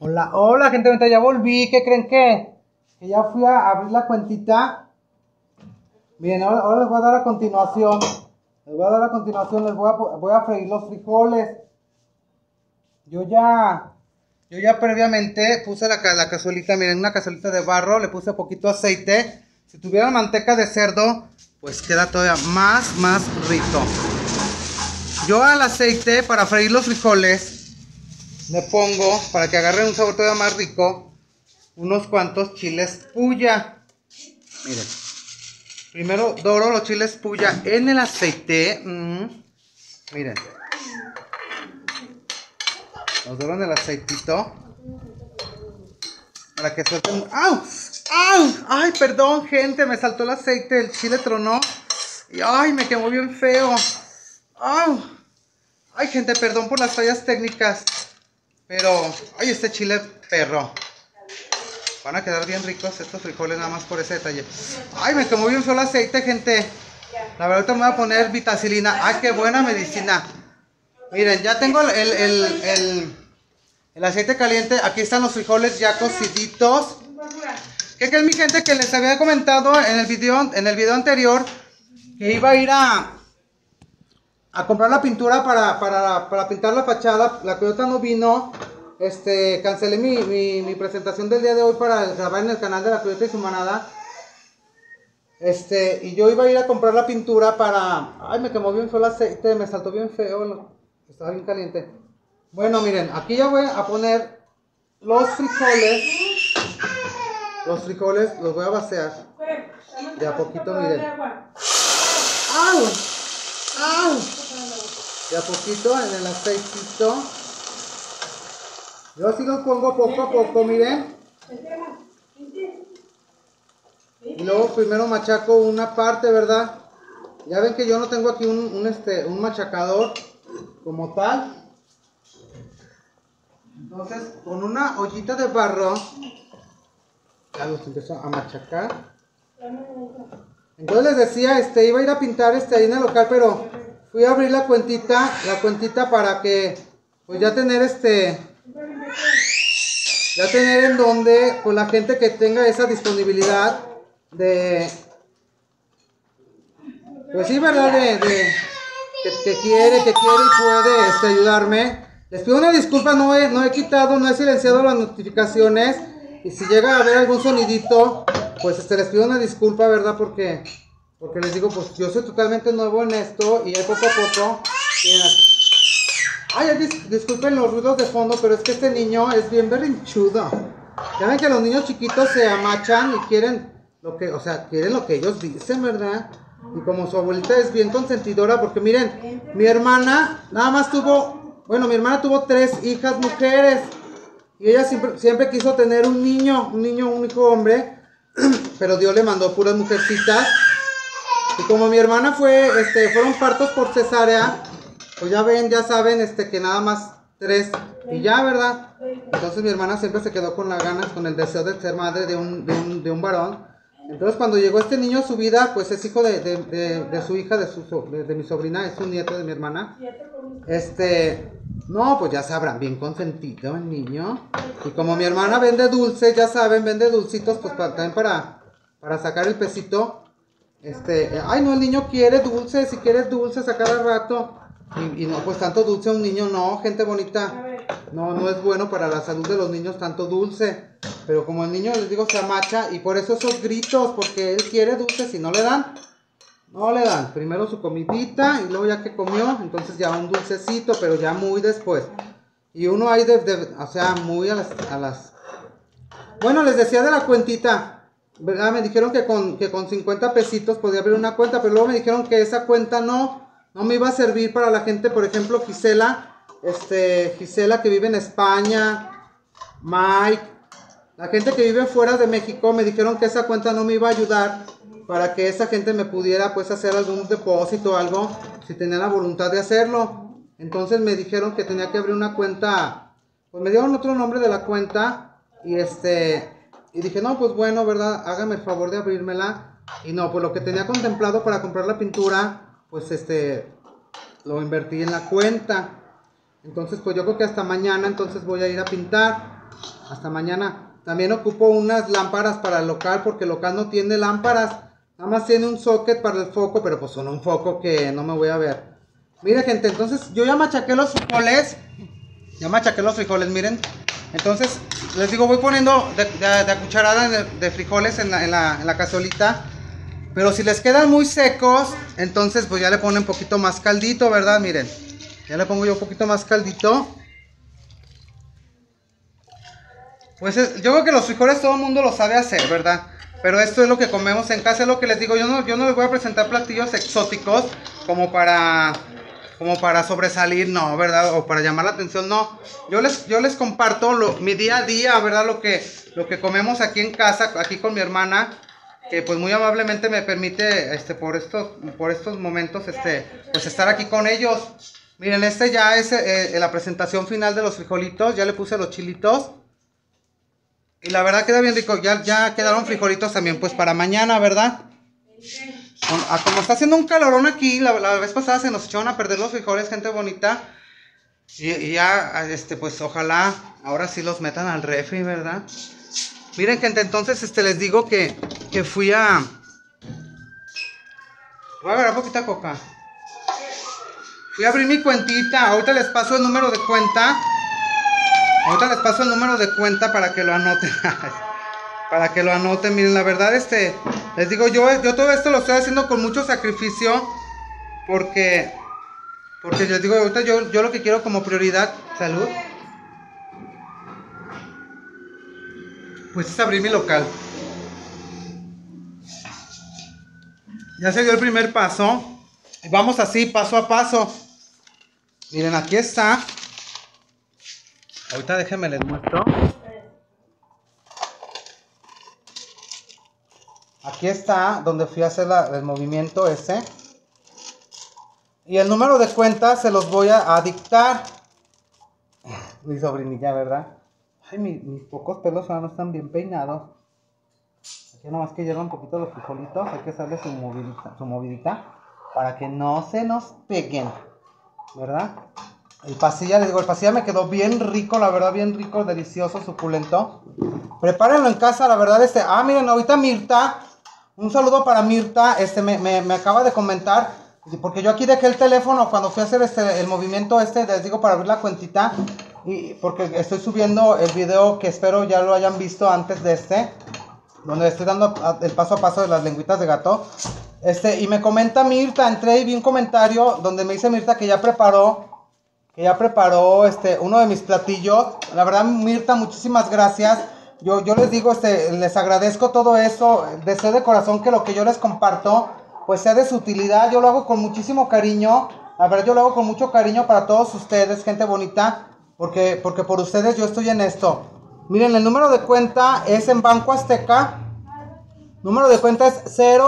Hola, hola gente bonita, ya volví. ¿Qué creen que ya fui a abrir la cuentita? Bien, ahora les voy a dar a continuación. Les voy a freír los frijoles. Yo ya previamente puse la cazuelita, miren, una cazuelita de barro, le puse poquito aceite. Si tuviera manteca de cerdo, pues queda todavía más rico. Yo al aceite para freír los frijoles le pongo, para que agarren un sabor todavía más rico, unos cuantos chiles puya. Miren, primero doro los chiles puya en el aceite. Miren, los doro en el aceitito para que suelten. ¡Au! ¡Au! Ay, perdón, gente, me saltó el aceite, el chile tronó y ay, me quemó bien feo. ¡Au! Ay, gente, perdón por las fallas técnicas, pero ay, este chile perro. Van a quedar bien ricos estos frijoles nada más por ese detalle. Ay, me quemó bien feo el aceite, gente. La verdad, ahorita me voy a poner vitacilina. Ay, qué buena medicina. Miren, ya tengo el aceite caliente. Aquí están los frijoles ya cociditos. ¿Qué creen, mi gente? Que les había comentado en el video anterior que iba a ir a comprar la pintura para pintar la fachada. La Coyota no vino. Cancelé mi presentación del día de hoy para grabar en el canal de la Coyota y su manada. Y yo iba a ir a comprar la pintura para... Ay, me quemó bien feo el aceite, me saltó bien feo, estaba bien caliente. Bueno, miren, aquí ya voy a poner los frijoles. Los frijoles los voy a vaciar de a poquito, miren. ¡Au! ¡Au! De a poquito en el aceitito. Yo así los pongo poco a poco, miren. Y luego primero machaco una parte, ¿verdad? Ya ven que yo no tengo aquí un machacador como tal. Entonces, con una ollita de barro, ya los empiezo a machacar. Entonces les decía, iba a ir a pintar ahí en el local, pero fui a abrir la cuentita para que, pues ya tener ya tener en donde, pues la gente que tenga esa disponibilidad de, pues sí, ¿verdad? Que quiere y puede ayudarme. Les pido una disculpa, no he silenciado las notificaciones. Y si llega a haber algún sonidito, pues les pido una disculpa, ¿verdad? Porque les digo, pues yo soy totalmente nuevo en esto y poco a poco. Ay, disculpen los ruidos de fondo, pero es que este niño es bien berrinchudo. Ya ven que los niños chiquitos se amachan y quieren quieren lo que ellos dicen, ¿verdad? Y como su abuelita es bien consentidora, porque miren, mi hermana tuvo 3 hijas mujeres. Y ella siempre quiso tener un único hombre, pero Dios le mandó puras mujercitas. Y como mi hermana fueron partos por cesárea, pues ya saben, que nada más 3 y ya, ¿verdad? Entonces mi hermana siempre se quedó con las ganas, con el deseo de ser madre de un varón. Entonces cuando llegó este niño a su vida, pues es hijo de su hija, de mi sobrina, es un nieto de mi hermana. No, pues ya sabrán, bien consentido el niño. Y como mi hermana vende dulces, ya saben, vende dulcitos, pues también para sacar el pesito. Ay no, el niño quiere dulces, si quieres dulces a cada rato. Y no, pues tanto dulce a un niño no, gente bonita. No es bueno para la salud de los niños tanto dulce. Pero como el niño, les digo, se amacha. Y por eso esos gritos, porque él quiere dulces y no le dan. No le dan, primero su comidita y luego ya que comió, entonces ya un dulcecito, pero ya muy después. Y uno ahí muy a las... Bueno, les decía de la cuentita, ¿verdad? Me dijeron que con 50 pesitos podía abrir una cuenta, pero luego me dijeron que esa cuenta no me iba a servir para la gente, por ejemplo, Gisela que vive en España, Mike, la gente que vive fuera de México, me dijeron que esa cuenta no me iba a ayudar para que esa gente me pudiera pues hacer algún depósito o algo, si tenía la voluntad de hacerlo. Entonces me dijeron que tenía que abrir una cuenta, pues me dieron otro nombre de la cuenta y dije, no, pues bueno, ¿verdad? Hágame el favor de abrírmela. Y no, pues lo que tenía contemplado para comprar la pintura, pues lo invertí en la cuenta. Entonces pues yo creo que hasta mañana entonces voy a ir a pintar. Hasta mañana. También ocupo unas lámparas para el local, porque el local no tiene lámparas. Nada más tiene un socket para el foco, pero pues son un foco que no me voy a ver. Mire, gente, entonces yo ya machaqué los frijoles. Miren. Entonces, les digo, voy poniendo de cucharada de frijoles en la cazuelita. Pero si les quedan muy secos, entonces pues ya le ponen un poquito más caldito, ¿verdad? Miren, ya le pongo yo un poquito más caldito. Pues yo creo que los frijoles todo el mundo lo sabe hacer, ¿verdad? Pero esto es lo que comemos en casa, es lo que les digo. Yo no les voy a presentar platillos exóticos como para sobresalir, no, ¿verdad? O para llamar la atención, no. Yo les comparto mi día a día, ¿verdad? Lo que comemos aquí en casa, aquí con mi hermana, que pues muy amablemente me permite, por estos momentos, pues estar aquí con ellos. Miren, ya es la presentación final de los frijolitos. Ya le puse los chilitos. Y la verdad queda bien rico. Ya quedaron frijolitos también, pues para mañana, ¿verdad? Como está haciendo un calorón aquí, la vez pasada se nos echaron a perder los frijoles, gente bonita. Y ya, pues ojalá ahora sí los metan al refri, ¿verdad? Miren, gente, entonces les digo que fui a... Voy a agarrar poquita coca. Fui a abrir mi cuentita. Ahorita les paso el número de cuenta. Para que lo anoten. Para que lo anoten. Miren, la verdad, les digo, yo todo esto lo estoy haciendo con mucho sacrificio. Porque les digo, ahorita yo lo que quiero como prioridad, salud, pues es abrir mi local. Ya se dio el primer paso. Vamos así, paso a paso. Miren, aquí está. Ahorita déjenme les muestro. Aquí está donde fui a hacer el movimiento ese. Y el número de cuenta se los voy a dictar. Mi sobrinilla, ¿verdad? Ay, mis pocos pelos ahora no están bien peinados. Aquí nomás que hiervan un poquito los frijolitos. Hay que hacerle su movidita para que no se nos peguen, ¿verdad? El pasilla, les digo, el pasilla me quedó bien rico, la verdad, bien rico, delicioso, suculento. Prepárenlo en casa, la verdad, miren, ahorita Mirta, un saludo para Mirta, me acaba de comentar, porque yo aquí dejé el teléfono cuando fui a hacer el movimiento les digo, para abrir la cuentita, y porque estoy subiendo el video que espero ya lo hayan visto antes de donde estoy dando el paso a paso de las lengüitas de gato. Y me comenta Mirta, entré y vi un comentario donde me dice Mirta que ya preparó uno de mis platillos. La verdad, Mirta, muchísimas gracias. Yo les digo, les agradezco todo eso. Deseo de corazón que lo que yo les comparto pues sea de su utilidad. Yo lo hago con muchísimo cariño. La verdad, yo lo hago con mucho cariño para todos ustedes, gente bonita, porque por ustedes yo estoy en esto. Miren, el número de cuenta es en Banco Azteca. Número de cuenta es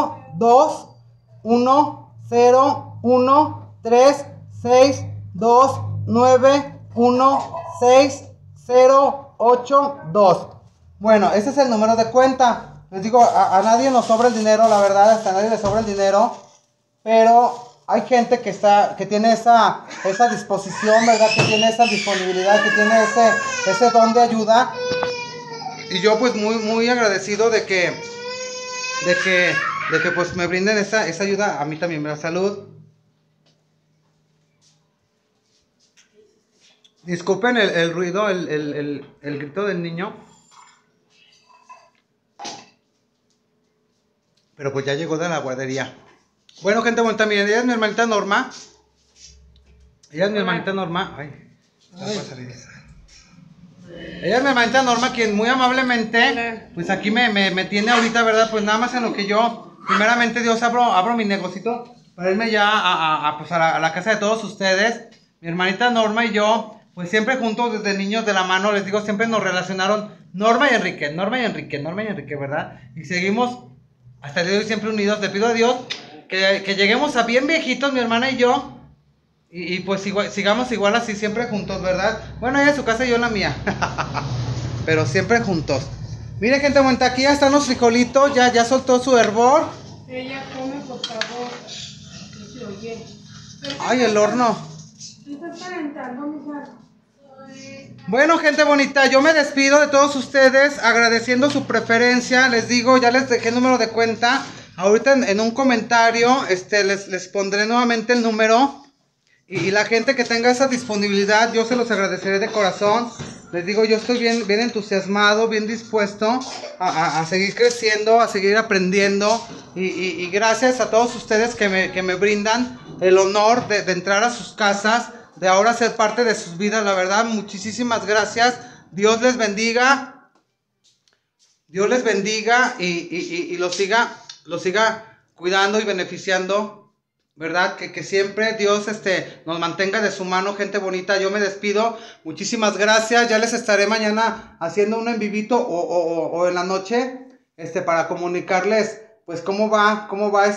02101362916082. Bueno, ese es el número de cuenta. Les digo, a nadie nos sobra el dinero, la verdad, hasta a nadie le sobra el dinero. Pero hay gente que tiene esa disposición, ¿verdad? Que tiene esa disponibilidad, que tiene ese don de ayuda. Y yo pues muy agradecido de que pues me brinden esa ayuda a mí también, ¿verdad? Salud. Disculpen el ruido, el grito del niño. Pero pues ya llegó de la guardería. Bueno, gente bonita, miren, ella es mi hermanita Norma. Ay, ella es mi hermanita Norma, quien muy amablemente, pues aquí me tiene ahorita, ¿verdad? Pues nada más en lo que yo, primeramente Dios, abro mi negocito para irme ya a la casa de todos ustedes. Mi hermanita Norma y yo, pues siempre juntos desde niños de la mano, les digo, siempre nos relacionaron Norma y Enrique, ¿verdad? Y seguimos hasta el día de hoy siempre unidos. Le pido a Dios que lleguemos a bien viejitos, mi hermana y yo. Y pues sigamos igual así, siempre juntos, ¿verdad? Bueno, ella en su casa y yo en la mía. Pero siempre juntos. Miren, gente bonita, aquí ya están los frijolitos. Ya soltó su hervor. Ella come, por favor. No se oye. Ay, el horno. ¿Tú estás calentando, mija? Bueno, gente bonita, yo me despido de todos ustedes agradeciendo su preferencia. Les digo, ya les dejé el número de cuenta. Ahorita en un comentario les pondré nuevamente el número. Y la gente que tenga esa disponibilidad, yo se los agradeceré de corazón. Les digo, yo estoy bien entusiasmado, bien dispuesto a seguir creciendo, a seguir aprendiendo. Y gracias a todos ustedes que me brindan el honor de entrar a sus casas, de ahora ser parte de sus vidas. La verdad, muchísimas gracias. Dios les bendiga. Dios les bendiga y los siga cuidando y beneficiando. ¿Verdad? Que siempre Dios nos mantenga de su mano, gente bonita. Yo me despido. Muchísimas gracias. Ya les estaré mañana haciendo un en vivito o en la noche para comunicarles pues cómo va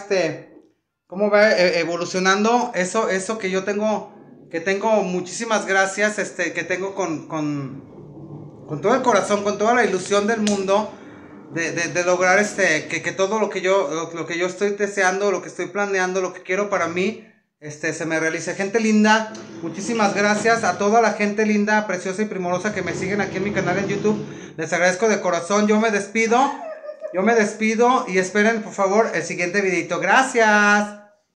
evolucionando eso que yo tengo, muchísimas gracias, que tengo con todo el corazón, con toda la ilusión del mundo. De lograr que todo lo que yo estoy deseando, lo que estoy planeando, lo que quiero para mí, se me realice. Gente linda, muchísimas gracias a toda la gente linda, preciosa y primorosa que me siguen aquí en mi canal en YouTube. Les agradezco de corazón. Yo me despido y esperen por favor el siguiente videito. Gracias.